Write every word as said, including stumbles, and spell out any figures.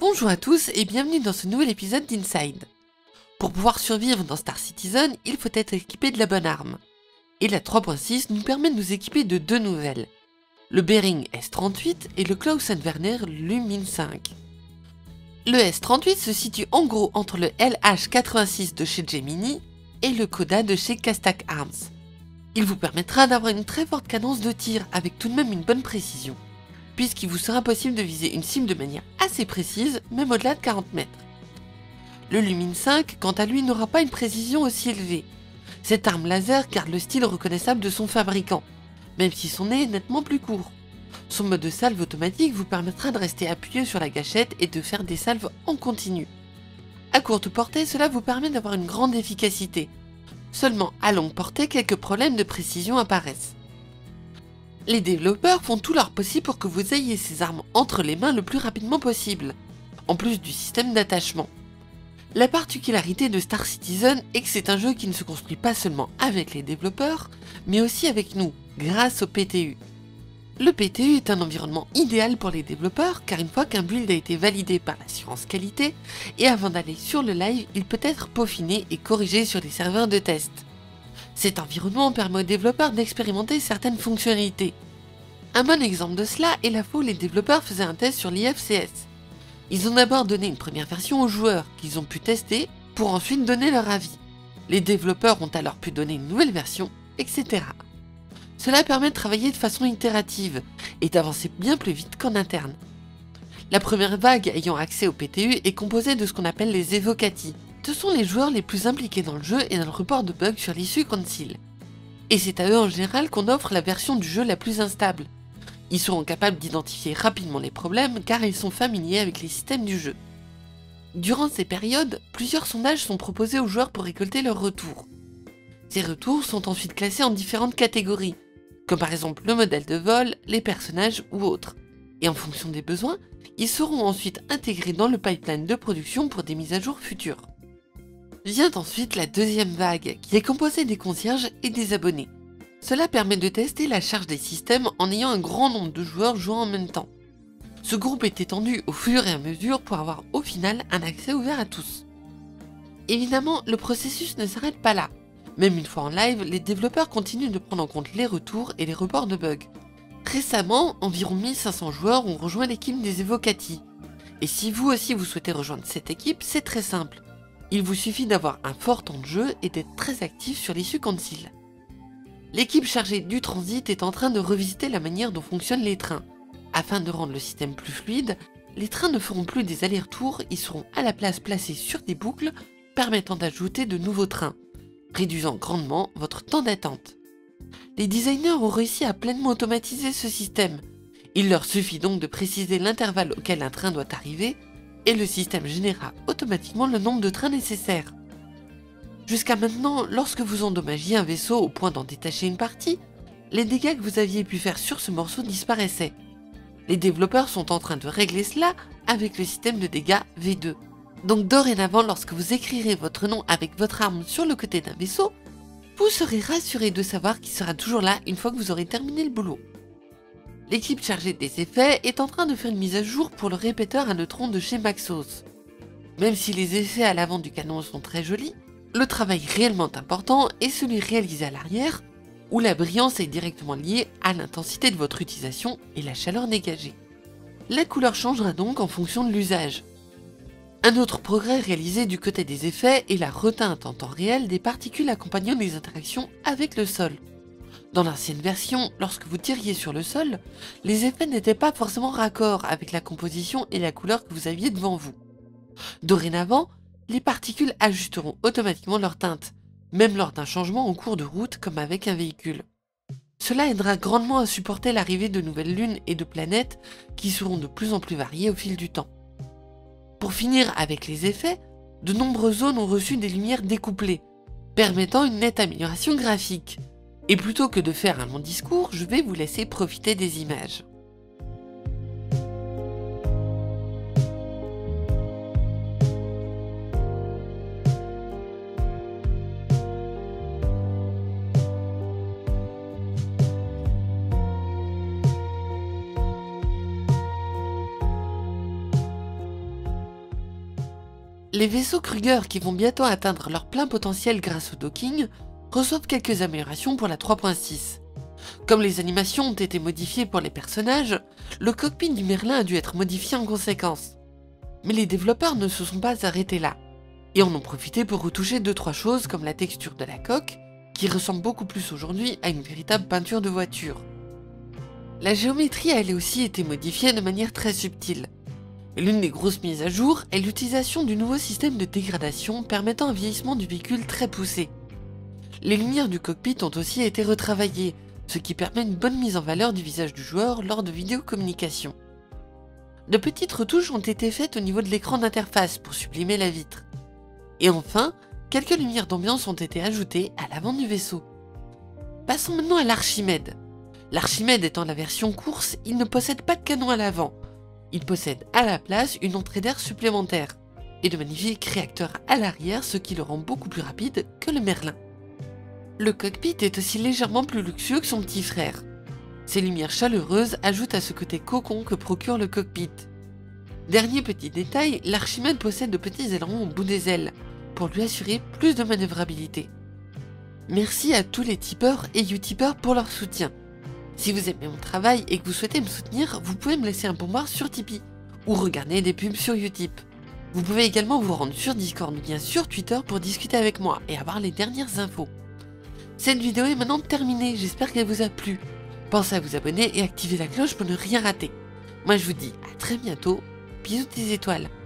Bonjour à tous et bienvenue dans ce nouvel épisode d'Inside. Pour pouvoir survivre dans Star Citizen, il faut être équipé de la bonne arme. Et la trois point six nous permet de nous équiper de deux nouvelles. Le Bearing S trente-huit et le Clausen Werner Lumin cinq. Le S trente-huit se situe en gros entre le L H quatre-vingt-six de chez Gemini et le Coda de chez Castak Arms. Il vous permettra d'avoir une très forte cadence de tir avec tout de même une bonne précision, puisqu'il vous sera possible de viser une cible de manière assez précise, même au-delà de quarante mètres. Le Lumin cinq, quant à lui, n'aura pas une précision aussi élevée. Cette arme laser garde le style reconnaissable de son fabricant, même si son nez est nettement plus court. Son mode de salve automatique vous permettra de rester appuyé sur la gâchette et de faire des salves en continu. À courte portée, cela vous permet d'avoir une grande efficacité. Seulement, à longue portée, quelques problèmes de précision apparaissent. Les développeurs font tout leur possible pour que vous ayez ces armes entre les mains le plus rapidement possible, en plus du système d'attachement. La particularité de Star Citizen est que c'est un jeu qui ne se construit pas seulement avec les développeurs, mais aussi avec nous, grâce au P T U. Le P T U est un environnement idéal pour les développeurs, car une fois qu'un build a été validé par l'assurance qualité, et avant d'aller sur le live, il peut être peaufiné et corrigé sur des serveurs de test. Cet environnement permet aux développeurs d'expérimenter certaines fonctionnalités. Un bon exemple de cela est la fois où les développeurs faisaient un test sur l'I F C S. Ils ont d'abord donné une première version aux joueurs qu'ils ont pu tester pour ensuite donner leur avis. Les développeurs ont alors pu donner une nouvelle version, et cetera. Cela permet de travailler de façon itérative et d'avancer bien plus vite qu'en interne. La première vague ayant accès au P T U est composée de ce qu'on appelle les Evocati. Ce sont les joueurs les plus impliqués dans le jeu et dans le report de bugs sur l'issue Concile. Et c'est à eux en général qu'on offre la version du jeu la plus instable. Ils seront capables d'identifier rapidement les problèmes car ils sont familiers avec les systèmes du jeu. Durant ces périodes, plusieurs sondages sont proposés aux joueurs pour récolter leurs retours. Ces retours sont ensuite classés en différentes catégories, comme par exemple le modèle de vol, les personnages ou autres. Et en fonction des besoins, ils seront ensuite intégrés dans le pipeline de production pour des mises à jour futures. Vient ensuite la deuxième vague, qui est composée des concierges et des abonnés. Cela permet de tester la charge des systèmes en ayant un grand nombre de joueurs jouant en même temps. Ce groupe est étendu au fur et à mesure pour avoir au final un accès ouvert à tous. Évidemment, le processus ne s'arrête pas là. Même une fois en live, les développeurs continuent de prendre en compte les retours et les reports de bugs. Récemment, environ mille cinq cents joueurs ont rejoint l'équipe des Evocati. Et si vous aussi vous souhaitez rejoindre cette équipe, c'est très simple. Il vous suffit d'avoir un fort temps de jeu et d'être très actif sur l'issue Concile. L'équipe chargée du transit est en train de revisiter la manière dont fonctionnent les trains. Afin de rendre le système plus fluide, les trains ne feront plus des allers-retours, ils seront à la place placés sur des boucles permettant d'ajouter de nouveaux trains, réduisant grandement votre temps d'attente. Les designers ont réussi à pleinement automatiser ce système. Il leur suffit donc de préciser l'intervalle auquel un train doit arriver et le système générera automatiquement le nombre de trains nécessaires. Jusqu'à maintenant, lorsque vous endommagiez un vaisseau au point d'en détacher une partie, les dégâts que vous aviez pu faire sur ce morceau disparaissaient. Les développeurs sont en train de régler cela avec le système de dégâts V deux. Donc dorénavant, lorsque vous écrirez votre nom avec votre arme sur le côté d'un vaisseau, vous serez rassuré de savoir qu'il sera toujours là une fois que vous aurez terminé le boulot. L'équipe chargée des effets est en train de faire une mise à jour pour le répéteur à neutrons de chez Maxos. Même si les effets à l'avant du canon sont très jolis, le travail réellement important est celui réalisé à l'arrière, où la brillance est directement liée à l'intensité de votre utilisation et la chaleur dégagée. La couleur changera donc en fonction de l'usage. Un autre progrès réalisé du côté des effets est la reteinte en temps réel des particules accompagnant les interactions avec le sol. Dans l'ancienne version, lorsque vous tiriez sur le sol, les effets n'étaient pas forcément raccords avec la composition et la couleur que vous aviez devant vous. Dorénavant, les particules ajusteront automatiquement leur teinte, même lors d'un changement en cours de route comme avec un véhicule. Cela aidera grandement à supporter l'arrivée de nouvelles lunes et de planètes qui seront de plus en plus variées au fil du temps. Pour finir avec les effets, de nombreuses zones ont reçu des lumières découplées, permettant une nette amélioration graphique. Et plutôt que de faire un long discours, je vais vous laisser profiter des images. Les vaisseaux Kruger qui vont bientôt atteindre leur plein potentiel grâce au docking reçoivent quelques améliorations pour la trois point six. Comme les animations ont été modifiées pour les personnages, le cockpit du Merlin a dû être modifié en conséquence. Mais les développeurs ne se sont pas arrêtés là, et en ont profité pour retoucher deux trois choses comme la texture de la coque, qui ressemble beaucoup plus aujourd'hui à une véritable peinture de voiture. La géométrie a elle aussi été modifiée de manière très subtile. L'une des grosses mises à jour est l'utilisation du nouveau système de dégradation permettant un vieillissement du véhicule très poussé. Les lumières du cockpit ont aussi été retravaillées, ce qui permet une bonne mise en valeur du visage du joueur lors de vidéocommunication. De petites retouches ont été faites au niveau de l'écran d'interface pour sublimer la vitre. Et enfin, quelques lumières d'ambiance ont été ajoutées à l'avant du vaisseau. Passons maintenant à l'Archimède. L'Archimède étant la version course, il ne possède pas de canon à l'avant. Il possède à la place une entrée d'air supplémentaire et de magnifiques réacteurs à l'arrière, ce qui le rend beaucoup plus rapide que le Merlin. Le cockpit est aussi légèrement plus luxueux que son petit frère. Ces lumières chaleureuses ajoutent à ce côté cocon que procure le cockpit. Dernier petit détail, l'Archimède possède de petits ailerons au bout des ailes, pour lui assurer plus de manœuvrabilité. Merci à tous les tipeurs et utipeurs pour leur soutien. Si vous aimez mon travail et que vous souhaitez me soutenir, vous pouvez me laisser un pourboire sur Tipeee ou regarder des pubs sur Utip. Vous pouvez également vous rendre sur Discord ou bien sur Twitter pour discuter avec moi et avoir les dernières infos. Cette vidéo est maintenant terminée, j'espère qu'elle vous a plu. Pensez à vous abonner et activer la cloche pour ne rien rater. Moi je vous dis à très bientôt, bisous des étoiles.